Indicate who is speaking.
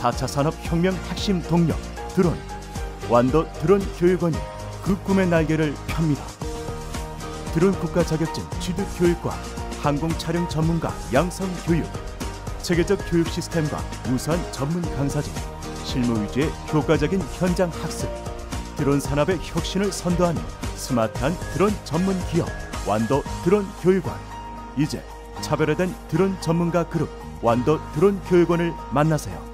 Speaker 1: 4차 산업혁명 핵심 동력 드론, 완도 드론 교육원이 그 꿈의 날개를 펴니다. 드론 국가 자격증 취득 교육과 항공 촬영 전문가 양성 교육, 체계적 교육 시스템과 우수한 전문 강사진, 실무 위주의 효과적인 현장 학습, 드론 산업의 혁신을 선도하는 스마트한 드론 전문 기업 완도 드론 교육원. 이제 차별화된 드론 전문가 그룹 완도 드론 교육원을 만나세요.